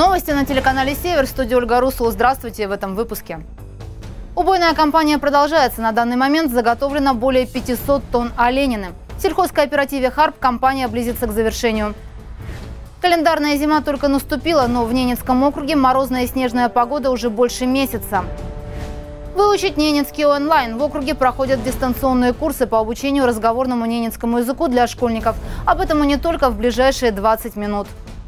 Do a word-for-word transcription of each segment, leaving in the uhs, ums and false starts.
Новости на телеканале «Север». В студии Ольга Русул. Здравствуйте в этом выпуске. Убойная кампания продолжается. На данный момент заготовлено более пятисот тонн оленины. В сельхозкооперативе «Харп» кампания близится к завершению. Календарная зима только наступила, но в Ненецком округе морозная и снежная погода уже больше месяца. Выучить ненецкий онлайн. В округе проходят дистанционные курсы по обучению разговорному ненецкому языку для школьников. Об этом и не только в ближайшие двадцать минут.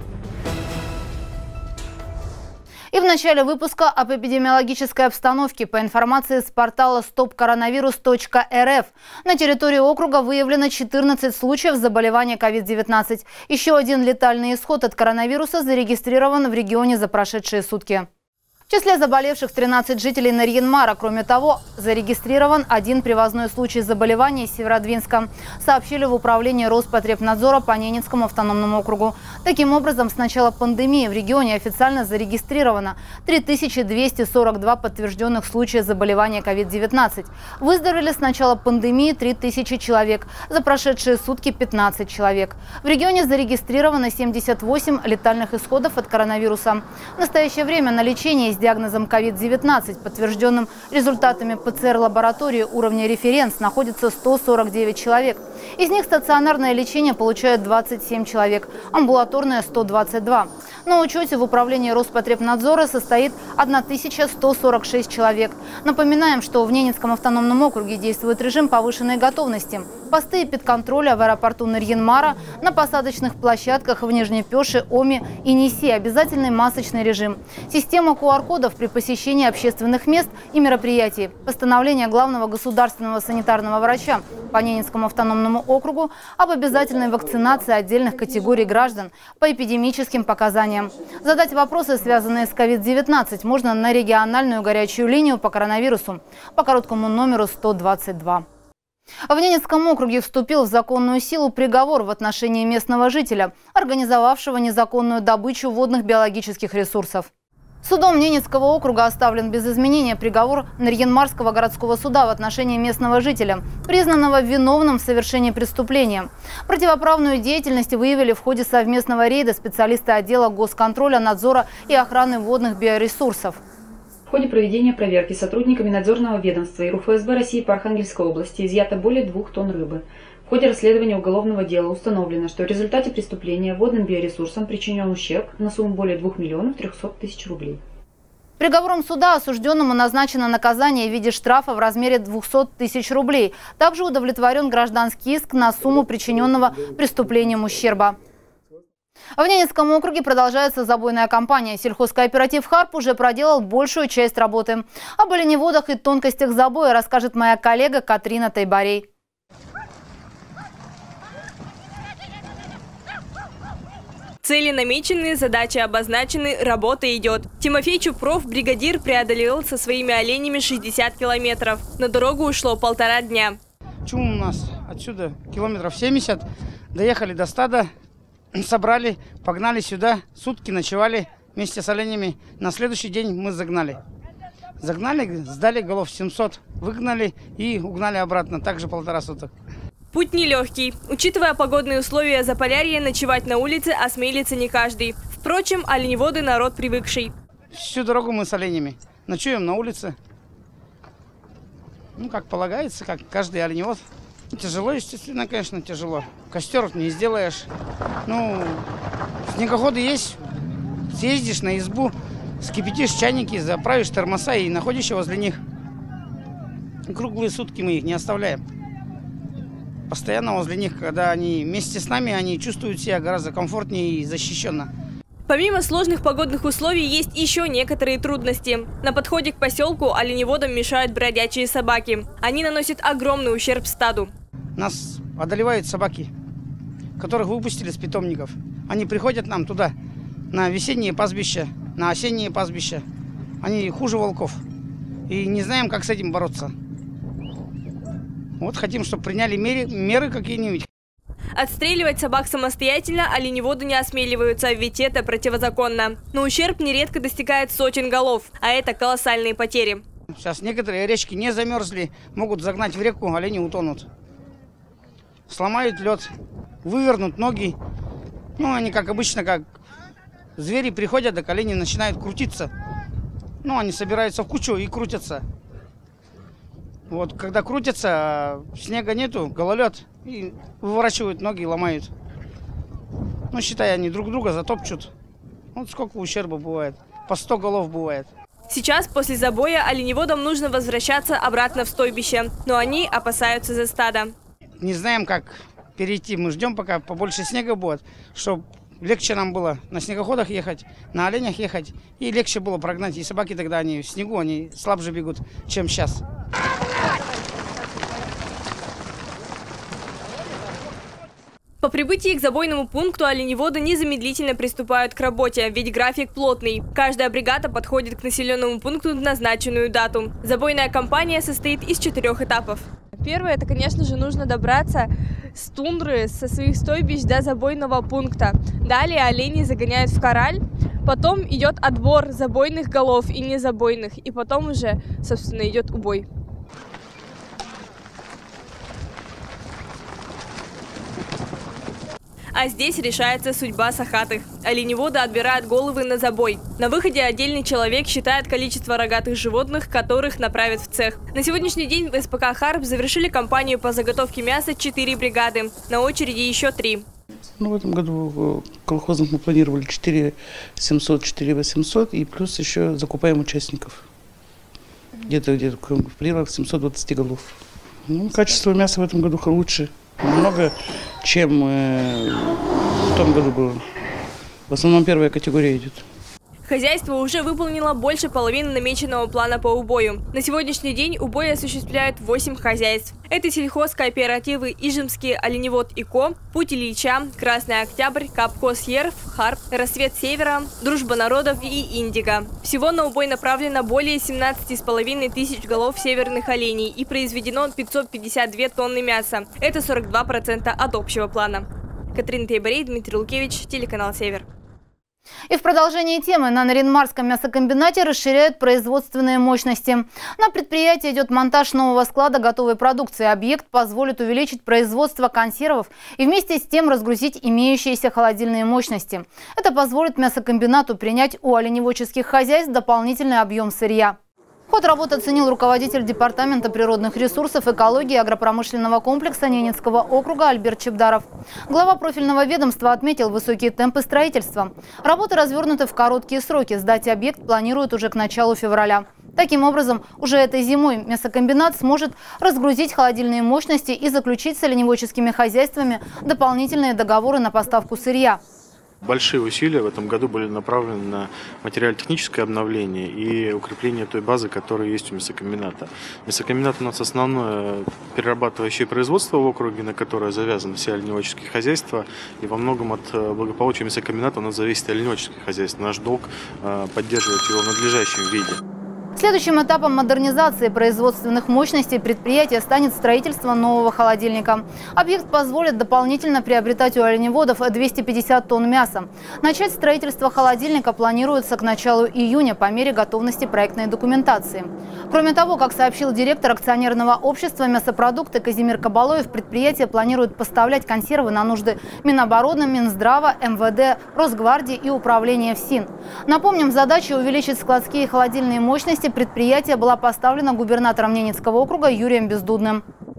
И в начале выпуска об эпидемиологической обстановке. По информации с портала стоп коронавирус точка эр эф, на территории округа выявлено четырнадцать случаев заболевания ковид девятнадцать. Еще один летальный исход от коронавируса зарегистрирован в регионе за прошедшие сутки. В числе заболевших тринадцать жителей Нарьян-Мара. Кроме того, зарегистрирован один привозной случай заболевания из Северодвинска, сообщили в управлении Роспотребнадзора по Ненецкому автономному округу. Таким образом, с начала пандемии в регионе официально зарегистрировано три тысячи двести сорок два подтвержденных случая заболевания ковид девятнадцать. Выздоровели с начала пандемии три тысячи человек, за прошедшие сутки пятнадцать человек. В регионе зарегистрировано семьдесят восемь летальных исходов от коронавируса. В настоящее время на лечении с диагнозом ковид девятнадцать, подтвержденным результатами пэ цэ эр лаборатории уровня референс, находится сто сорок девять человек. Из них стационарное лечение получают двадцать семь человек, амбулаторное – сто двадцать два. На учете в управлении Роспотребнадзора состоит тысяча сто сорок шесть человек. Напоминаем, что в Ненецком автономном округе действует режим повышенной готовности. Посты и педконтроля в аэропорту Нарьян-Мара, на посадочных площадках в Нижней Пеше, Оми и Неси обязательный масочный режим. Система ку ар кодов при посещении общественных мест и мероприятий. Постановление главного государственного санитарного врача по Ненецкому автономному округу об обязательной вакцинации отдельных категорий граждан по эпидемическим показаниям. Задать вопросы, связанные с ковид девятнадцать, можно на региональную горячую линию по коронавирусу по короткому номеру сто двадцать два. В Ненецком округе вступил в законную силу приговор в отношении местного жителя, организовавшего незаконную добычу водных биологических ресурсов. Судом Ненецкого округа оставлен без изменения приговор Нарьян-Марского городского суда в отношении местного жителя, признанного виновным в совершении преступления. Противоправную деятельность выявили в ходе совместного рейда специалисты отдела госконтроля, надзора и охраны водных биоресурсов. В ходе проведения проверки сотрудниками надзорного ведомства и эр у эф эс бэ России по Архангельской области изъято более двух тонн рыбы. В ходе расследования уголовного дела установлено, что в результате преступления водным биоресурсам причинен ущерб на сумму более двух миллионов трехсот тысяч рублей. Приговором суда осужденному назначено наказание в виде штрафа в размере двухсот тысяч рублей. Также удовлетворен гражданский иск на сумму причиненного преступлением ущерба. В Ненецком округе продолжается забойная кампания. Сельхозкооператив «Харп» уже проделал большую часть работы. Об оленеводах и тонкостях забоя расскажет моя коллега Катрина Тайбарей. Цели намечены, задачи обозначены, работа идет. Тимофей Чупров, бригадир, преодолел со своими оленями шестьдесят километров. На дорогу ушло полтора дня. Чум у нас отсюда километров семьдесят. Доехали до стада, собрали, погнали сюда. Сутки ночевали вместе с оленями. На следующий день мы загнали. Загнали, сдали голов семьсот, выгнали и угнали обратно. Также полтора суток. Путь нелегкий. Учитывая погодные условия Заполярья, ночевать на улице осмелится не каждый. Впрочем, оленеводы народ привыкший. Всю дорогу мы с оленями. Ночуем на улице. Ну, как полагается, как каждый оленевод. Тяжело, естественно, конечно, тяжело. Костер не сделаешь. Ну, снегоходы есть. Съездишь на избу, скипятишь чайники, заправишь термоса и находишься возле них. Круглые сутки мы их не оставляем. Постоянно возле них, когда они вместе с нами, они чувствуют себя гораздо комфортнее и защищенно. Помимо сложных погодных условий, есть еще некоторые трудности. На подходе к поселку оленеводам мешают бродячие собаки. Они наносят огромный ущерб стаду. Нас одолевают собаки, которых выпустили с питомников. Они приходят нам туда, на весенние пастбища, на осенние пастбища. Они хуже волков. И не знаем, как с этим бороться. Вот хотим, чтобы приняли меры, меры какие-нибудь. Отстреливать собак самостоятельно оленеводы не осмеливаются, ведь это противозаконно. Но ущерб нередко достигает сотен голов, а это колоссальные потери. Сейчас некоторые речки не замерзли, могут загнать в реку, олени утонут. Сломают лед, вывернут ноги. Ну, они, как обычно, как Звери приходят, так олени начинают крутиться. Ну, они собираются в кучу и крутятся. Вот, когда крутятся, снега нету, гололед, и выворачивают ноги, ломают. Ну, считай, они друг друга затопчут. Вот сколько ущерба бывает. По сто голов бывает. Сейчас, после забоя, оленеводам нужно возвращаться обратно в стойбище, но они опасаются за стадо. Не знаем, как перейти. Мы ждем, пока побольше снега будет, чтобы легче нам было на снегоходах ехать, на оленях ехать, и легче было прогнать. И собаки тогда, они в снегу, они слабже бегут, чем сейчас. По прибытии к забойному пункту оленеводы незамедлительно приступают к работе, ведь график плотный. Каждая бригада подходит к населенному пункту в назначенную дату. Забойная кампания состоит из четырех этапов. Первое, это, конечно же, нужно добраться с тундры, со своих стойбищ до забойного пункта. Далее оленей загоняют в кораль, потом идет отбор забойных голов и незабойных, и потом уже, собственно, идет убой. А здесь решается судьба сахатых. Оленеводы отбирают головы на забой. На выходе отдельный человек считает количество рогатых животных, которых направят в цех. На сегодняшний день в эс пэ ка «Харп» завершили кампанию по заготовке мяса четыре бригады. На очереди еще три. Ну, в этом году колхозных мы планировали четыре тысячи семьсот — четыре тысячи восемьсот, и плюс еще закупаем участников. Где-то где-то в пределах семьсот двадцать голов. Ну, качество мяса в этом году лучше. Много, чем э, в том году было. В основном первая категория идет. Хозяйство уже выполнило больше половины намеченного плана по убою. На сегодняшний день убой осуществляют восемь хозяйств. Это сельхозкооперативы Ижемский оленевод и ко, Путь Ильича, Красный Октябрь, Капхоз Ерв, Харп, Рассвет Севера, Дружба народов и Индиго. Всего на убой направлено более семнадцати с половиной тысяч голов северных оленей и произведено пятьсот пятьдесят две тонны мяса. Это сорок два процента от общего плана. Катерина Тейбарей, Дмитрий Лукевич, телеканал «Север». И в продолжении темы на Нарьян-Марском мясокомбинате расширяют производственные мощности. На предприятии идет монтаж нового склада готовой продукции. Объект позволит увеличить производство консервов и вместе с тем разгрузить имеющиеся холодильные мощности. Это позволит мясокомбинату принять у оленеводческих хозяйств дополнительный объем сырья. Ход работы оценил руководитель Департамента природных ресурсов, экологии и агропромышленного комплекса Ненецкого округа Альберт Чебдаров. Глава профильного ведомства отметил высокие темпы строительства. Работы развернуты в короткие сроки. Сдать объект планируют уже к началу февраля. Таким образом, уже этой зимой мясокомбинат сможет разгрузить холодильные мощности и заключить с оленеводческими хозяйствами дополнительные договоры на поставку сырья. Большие усилия в этом году были направлены на материально-техническое обновление и укрепление той базы, которая есть у мясокомбината. Мясокомбинат у нас основное перерабатывающее производство в округе, на которое завязаны все оленеводческие хозяйства. И во многом от благополучия мясокомбината у нас зависит оленеводческое хозяйство. Наш долг поддерживать его в надлежащем виде. Следующим этапом модернизации производственных мощностей предприятия станет строительство нового холодильника. Объект позволит дополнительно приобретать у оленеводов двести пятьдесят тонн мяса. Начать строительство холодильника планируется к началу июня по мере готовности проектной документации. Кроме того, как сообщил директор акционерного общества «Мясопродукты» Казимир Кабалоев, предприятие планирует поставлять консервы на нужды Минобороны, Минздрава, эм вэ дэ, Росгвардии и Управления ФСИН. Напомним, задача увеличить складские и холодильные мощности предприятия была поставлена губернатором Ненецкого округа Юрием Бездудным.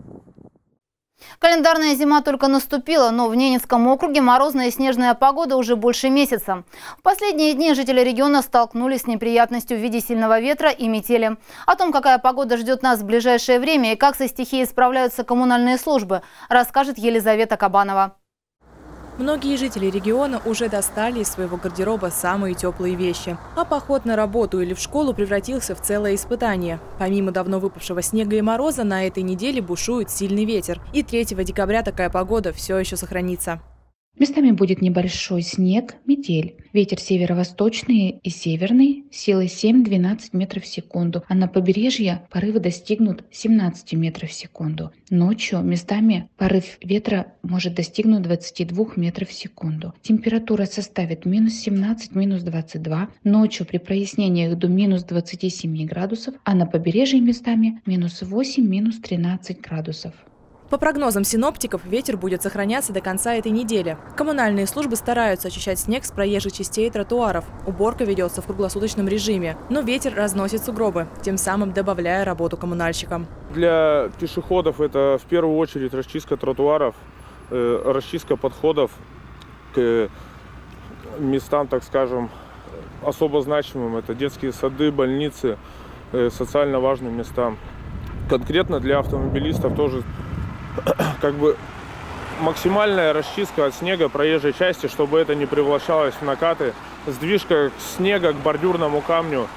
Календарная зима только наступила, но в Ненецком округе морозная и снежная погода уже больше месяца. В последние дни жители региона столкнулись с неприятностью в виде сильного ветра и метели. О том, какая погода ждет нас в ближайшее время и как со стихией справляются коммунальные службы, расскажет Елизавета Кабанова. Многие жители региона уже достали из своего гардероба самые теплые вещи. А поход на работу или в школу превратился в целое испытание. Помимо давно выпавшего снега и мороза, на этой неделе бушует сильный ветер. И третьего декабря такая погода все еще сохранится. Местами будет небольшой снег, метель. Ветер северо-восточный и северный силой семь-двенадцать метров в секунду, а на побережье порывы достигнут семнадцати метров в секунду. Ночью местами порыв ветра может достигнуть двадцати двух метров в секунду. Температура составит минус семнадцать, минус двадцать два. Ночью при прояснениях до минус двадцати семи градусов, а на побережье местами минус восемь, минус тринадцать градусов. По прогнозам синоптиков, ветер будет сохраняться до конца этой недели. Коммунальные службы стараются очищать снег с проезжих частей и тротуаров. Уборка ведется в круглосуточном режиме, но ветер разносит сугробы, тем самым добавляя работу коммунальщикам. Для пешеходов это в первую очередь расчистка тротуаров, э, расчистка подходов к местам, так скажем, особо значимым. Это детские сады, больницы, э, социально важным местам. Конкретно для автомобилистов тоже как бы максимальная расчистка от снега проезжей части, чтобы это не превращалось в накаты, сдвижка снега к бордюрному камню.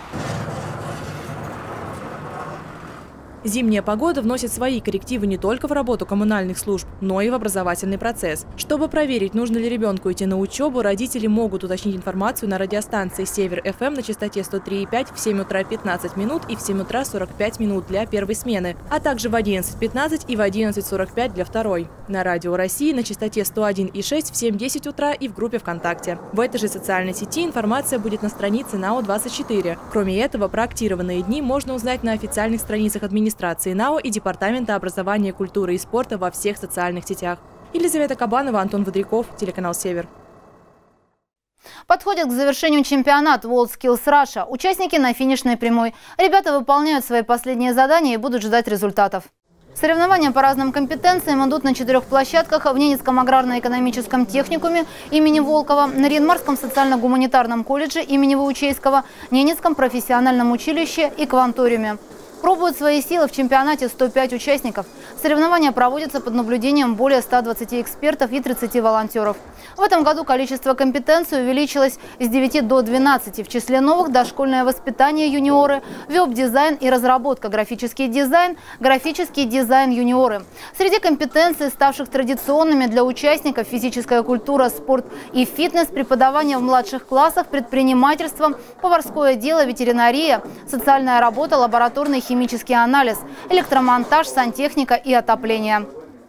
Зимняя погода вносит свои коррективы не только в работу коммунальных служб, но и в образовательный процесс. Чтобы проверить, нужно ли ребенку идти на учебу, родители могут уточнить информацию на радиостанции «Север-эф эм» на частоте сто три и пять в семь утра пятнадцать минут и в семь утра сорок пять минут для первой смены, а также в одиннадцать пятнадцать и в одиннадцать сорок пять для второй. На Радио России на частоте сто один и шесть в семь десять утра и в группе ВКонтакте. В этой же социальной сети информация будет на странице НАО двадцать четыре. Кроме этого, про актированные дни можно узнать на официальных страницах администрации. администрации НАО и Департамента образования, культуры и спорта во всех социальных сетях. Елизавета Кабанова, Антон Водряков, телеканал «Север». Подходит к завершению чемпионат WorldSkills Russia. Участники на финишной прямой. Ребята выполняют свои последние задания и будут ждать результатов. Соревнования по разным компетенциям идут на четырех площадках: в Ненецком аграрно-экономическом техникуме имени Волкова, на Рейнмарском социально-гуманитарном колледже имени Ваучейского, Ненецком профессиональном училище и Кванториуме. Пробуют свои силы в чемпионате сто пять участников. Соревнования проводятся под наблюдением более ста двадцати экспертов и тридцати волонтеров. В этом году количество компетенций увеличилось с девяти до двенадцати. В числе новых – дошкольное воспитание юниоры, веб-дизайн и разработка, графический дизайн, графический дизайн юниоры. Среди компетенций, ставших традиционными для участников, физическая культура, спорт и фитнес, преподавание в младших классах, предпринимательство, поварское дело, ветеринария, социальная работа, лабораторный химический анализ, электромонтаж, сантехника и отопление.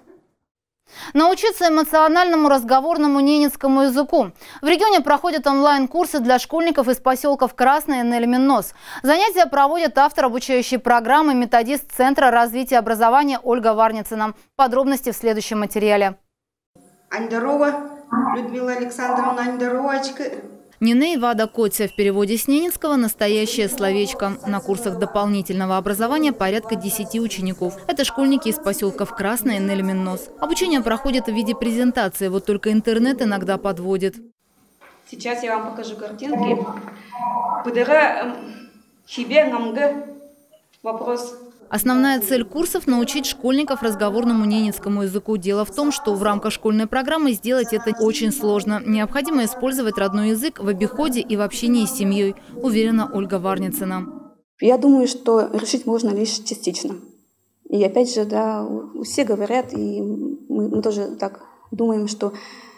Научиться эмоциональному разговорному ненецкому языку. В регионе проходят онлайн-курсы для школьников из поселков Красное и Нель-Миннос. Занятия проводит автор обучающей программы, методист Центра развития образования Ольга Варницына. Подробности в следующем материале. Аньдарова, Людмила Александровна, Аньдаровочка. Ниней Вада Котя, в переводе с ненецкого настоящее словечко. На курсах дополнительного образования порядка десяти учеников. Это школьники из поселков Красное и Нель-Миннос. Обучение проходит в виде презентации, вот только интернет иногда подводит. Сейчас я вам покажу картинки. Вопрос. Основная цель курсов – научить школьников разговорному ненецкому языку. Дело в том, что в рамках школьной программы сделать это очень сложно. Необходимо использовать родной язык в обиходе и в общении с семьей, уверена Ольга Варницына. Я думаю, что решить можно лишь частично. И опять же, да, все говорят, и мы, мы тоже так думаем, что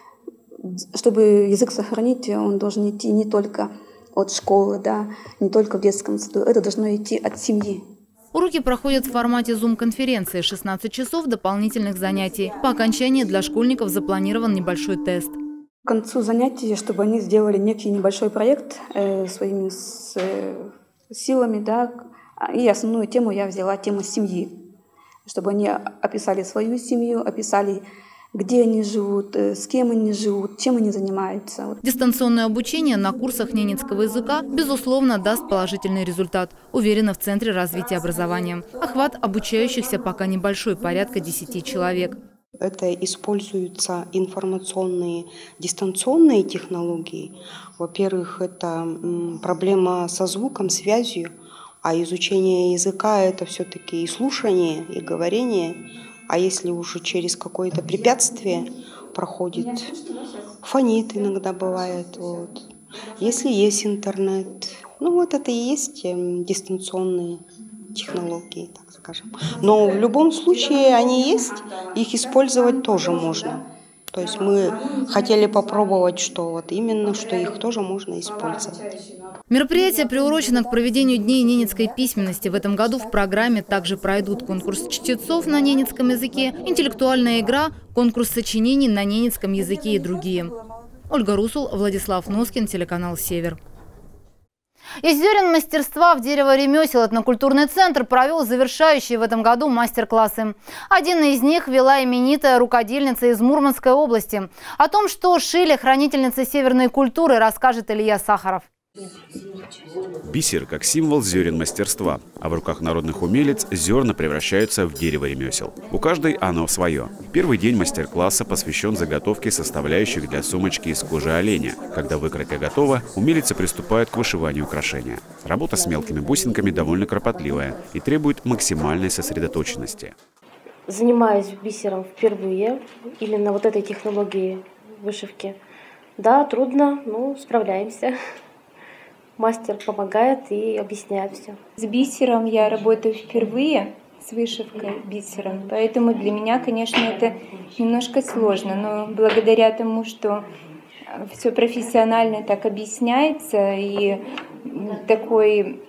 чтобы язык сохранить, он должен идти не только от школы, да, не только в детском саду, это должно идти от семьи. Уроки проходят в формате зум-конференции, шестнадцать часов дополнительных занятий. По окончании для школьников запланирован небольшой тест. К концу занятий, чтобы они сделали некий небольшой проект э, своими с, э, силами, да, и основную тему я взяла тему семьи, чтобы они описали свою семью, описали, где они живут, с кем они живут, чем они занимаются. Дистанционное обучение на курсах ненецкого языка, безусловно, даст положительный результат, уверена в Центре развития образования. Охват обучающихся пока небольшой, порядка десяти человек. Это используются информационные дистанционные технологии. Во-первых, это проблема со звуком, связью, а изучение языка – это все-таки и слушание, и говорение. А если уже через какое-то препятствие проходит, фонит иногда бывает. Вот. Если есть интернет, ну вот это и есть дистанционные технологии, так скажем. Но в любом случае они есть, их использовать тоже можно. То есть мы хотели попробовать, что вот именно, что их тоже можно использовать. Мероприятие приурочено к проведению Дней ненецкой письменности. В этом году в программе также пройдут конкурс чтецов на ненецком языке, интеллектуальная игра, конкурс сочинений на ненецком языке и другие. Ольга Русул, Владислав Носкин, телеканал «Север». Из зерен мастерства в дерево ремесел этнокультурный центр провел завершающие в этом году мастер-классы. Один из них вела именитая рукодельница из Мурманской области. О том, что шили хранительницы северной культуры, расскажет Илья Сахаров. Бисер как символ зерен мастерства, а в руках народных умелец зерна превращаются в дерево ремесел. У каждой оно свое. Первый день мастер-класса посвящен заготовке составляющих для сумочки из кожи оленя. Когда выкройка готова, умелицы приступают к вышиванию украшения. Работа с мелкими бусинками довольно кропотливая и требует максимальной сосредоточенности. Занимаюсь бисером впервые, именно вот этой технологией вышивки. Да, трудно, но справляемся. Мастер помогает и объясняет все. С бисером я работаю впервые, с вышивкой бисером, поэтому для меня, конечно, это немножко сложно, но благодаря тому, что все профессионально так объясняется и такой,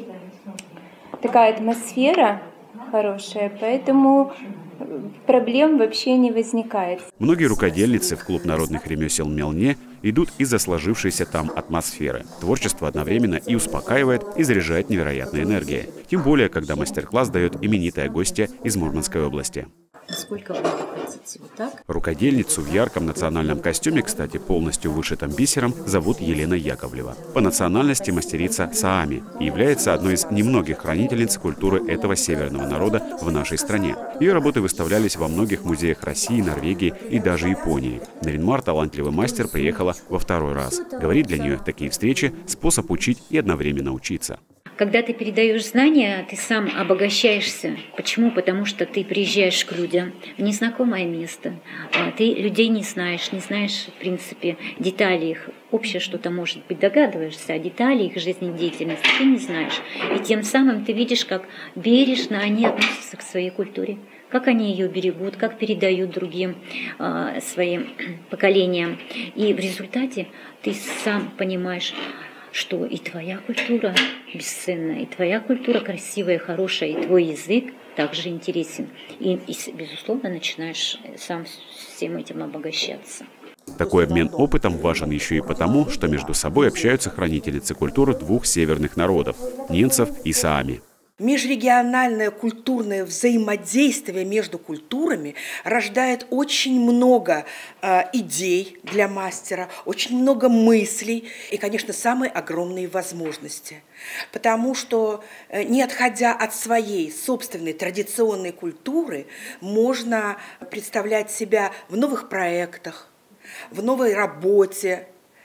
такая атмосфера хорошая, поэтому проблем вообще не возникает. Многие рукодельницы в клуб народных ремесел «Мелне» идут из-за сложившейся там атмосферы. Творчество одновременно и успокаивает, и заряжает невероятной энергией. Тем более, когда мастер-класс дает именитая гостья из Мурманской области. Сколько вы хотите? Вот так? Рукодельницу в ярком национальном костюме, кстати, полностью вышитым бисером, зовут Елена Яковлева. По национальности мастерица Саами и является одной из немногих хранительниц культуры этого северного народа в нашей стране. Ее работы выставлялись во многих музеях России, Норвегии и даже Японии. Наринмар, талантливый мастер, приехала во второй раз. Говорит, для нее такие встречи – способ учить и одновременно учиться. Когда ты передаешь знания, ты сам обогащаешься. Почему? Потому что ты приезжаешь к людям в незнакомое место. Ты людей не знаешь, не знаешь, в принципе, деталей их. Общее что-то, может быть, догадываешься, а детали их жизнедеятельности ты не знаешь. И тем самым ты видишь, как бережно они относятся к своей культуре, как они ее берегут, как передают другим э, своим поколениям. И в результате ты сам понимаешь, что и твоя культура бесценна, и твоя культура красивая, хорошая, и твой язык также интересен. И, и безусловно, начинаешь сам всем этим обогащаться. Такой обмен опытом важен еще и потому, что между собой общаются хранительницы культуры двух северных народов – ненцев и саами. Межрегиональное культурное взаимодействие между культурами рождает очень много э, идей для мастера, очень много мыслей и, конечно, самые огромные возможности. Потому что, э, не отходя от своей собственной традиционной культуры, можно представлять себя в новых проектах, в новой работе,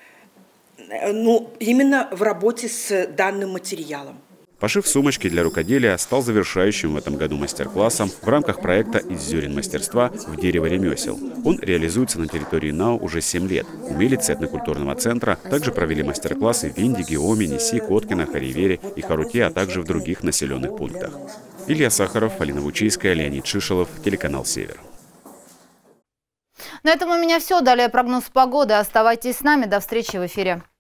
э, ну, именно в работе с данным материалом. Пошив сумочки для рукоделия стал завершающим в этом году мастер-классом в рамках проекта «Из зерен мастерства в дерево ремесел». Он реализуется на территории НАУ уже семь лет. Умелицы этнокультурного центра также провели мастер-классы в Виндиге, Оми, Неси, Коткино, Харивере и Харуте, а также в других населенных пунктах. Илья Сахаров, Алина Вучийская, Леонид Шишелов, телеканал «Север». На этом у меня все. Далее прогноз погоды. Оставайтесь с нами. До встречи в эфире.